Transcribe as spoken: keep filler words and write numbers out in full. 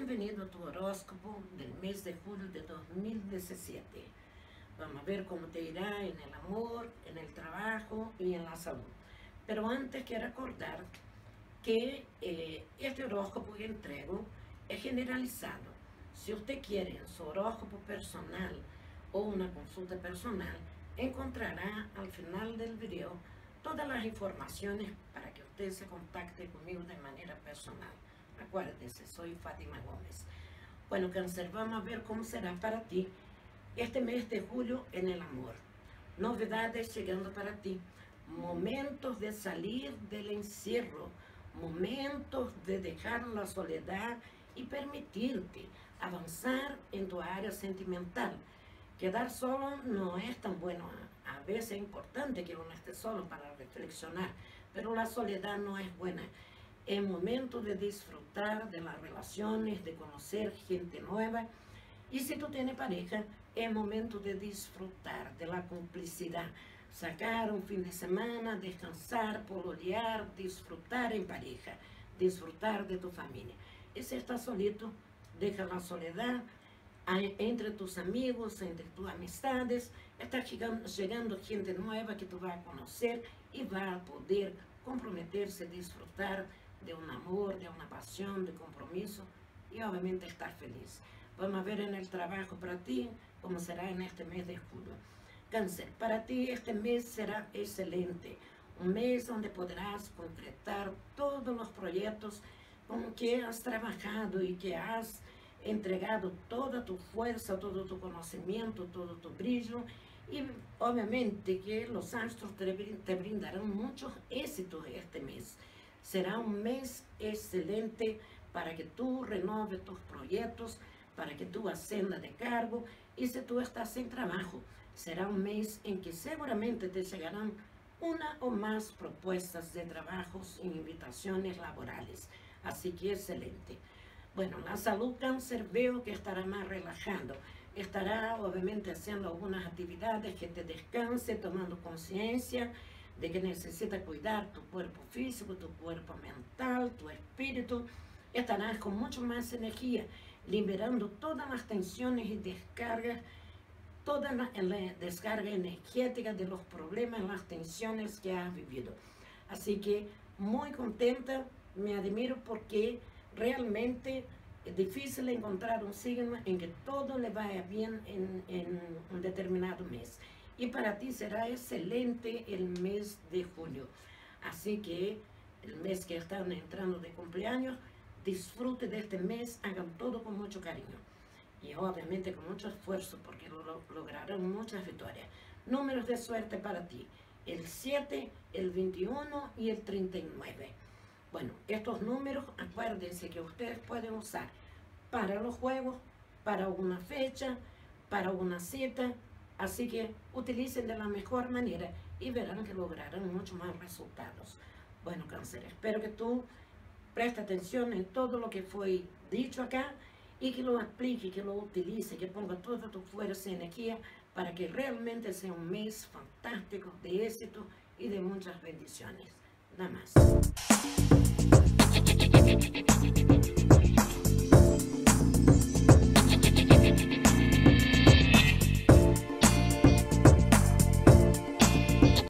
bienvenido a tu horóscopo del mes de julio de dos mil diecisiete. Vamos a ver cómo te irá en el amor, en el trabajo y en la salud. Pero antes quiero recordar que eh, este horóscopo que entrego es generalizado. Si usted quiere en su horóscopo personal o una consulta personal, encontrará al final del video todas las informaciones para que usted se contacte conmigo de manera personal. Acuérdese, soy Fátima Gómez. Bueno, Cáncer, vamos a ver cómo será para ti este mes de julio en el amor. Novedades llegando para ti, momentos de salir del encierro, momentos de dejar la soledad y permitirte avanzar en tu área sentimental. Quedar solo no es tan bueno. A veces es importante que uno esté solo para reflexionar, pero la soledad no es buena. Es momento de disfrutar de las relaciones, de conocer gente nueva. Y si tú tienes pareja, es momento de disfrutar de la complicidad. Sacar un fin de semana, descansar, pololear, disfrutar en pareja, disfrutar de tu familia. Y si estás solito, deja la soledad entre tus amigos, entre tus amistades. Está llegando, llegando gente nueva que tú vas a conocer y va a poder comprometerse, disfrutar de un amor, de una pasión, de compromiso y obviamente estar feliz. Vamos a ver en el trabajo para ti cómo será en este mes de julio. Cáncer, para ti este mes será excelente. Un mes donde podrás concretar todos los proyectos con que has trabajado y que has entregado toda tu fuerza, todo tu conocimiento, todo tu brillo. Y obviamente que los astros te brindarán muchos éxitos este mes. Será un mes excelente para que tú renoves tus proyectos, para que tú ascendas de cargo. Y si tú estás sin trabajo, será un mes en que seguramente te llegarán una o más propuestas de trabajos e invitaciones laborales. Así que excelente. Bueno, la salud, Cáncer, veo que estará más relajando. Estará obviamente haciendo algunas actividades que te descanse, tomando conciencia de que necesitas cuidar tu cuerpo físico, tu cuerpo mental, tu espíritu. Estarás con mucho más energía, liberando todas las tensiones y descargas, toda la, la descarga energética de los problemas, las tensiones que has vivido. Así que muy contenta, me admiro porque realmente es difícil encontrar un signo en que todo le vaya bien en, en un determinado mes. Y para ti será excelente el mes de julio. Así que el mes que están entrando de cumpleaños, disfrute de este mes, hagan todo con mucho cariño. Y obviamente con mucho esfuerzo porque lo, lo, lograrán muchas victorias. Números de suerte para ti, el siete, el veintiuno y el treinta y nueve. Bueno, estos números, acuérdense que ustedes pueden usar para los juegos, para una fecha, para una cita. Así que utilicen de la mejor manera y verán que lograrán mucho más resultados. Bueno, Cáncer, espero que tú prestes atención en todo lo que fue dicho acá y que lo aplique, que lo utilice, que ponga toda tu fuerza y energía para que realmente sea un mes fantástico de éxito y de muchas bendiciones. Nada más.